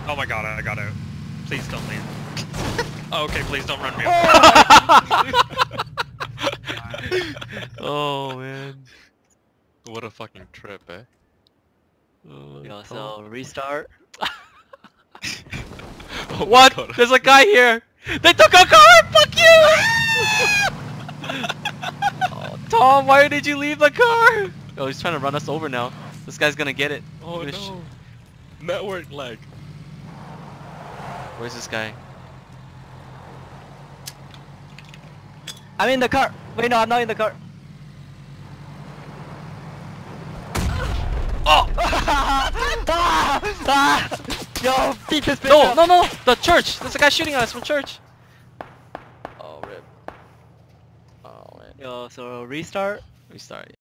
Oh my god, I got out. Please don't leave. Oh, okay, please don't run me over. Oh man. What a fucking trip, eh? Yo, so restart. Oh my What? God. There's a guy here! They took a car! Fuck you! Oh, Tom, why did you leave the car? Oh, he's trying to run us over now. This guy's gonna get it. Oh no. Network lag. Where's this guy? I'm in the car. Wait, no, I'm not in the car. Oh! Yo, beat this bitch No, up. no, no! The church! There's a guy shooting at us from church! Oh, rip. Oh, man. Yo, so restart. Restart.